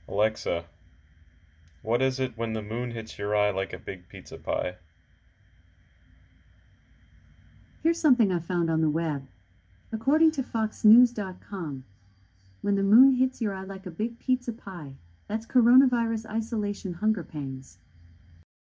Alexa, what is it when the moon hits your eye like a big pizza pie? Here's something I found on the web. According to FoxNews.com, when the moon hits your eye like a big pizza pie, that's coronavirus isolation hunger pangs.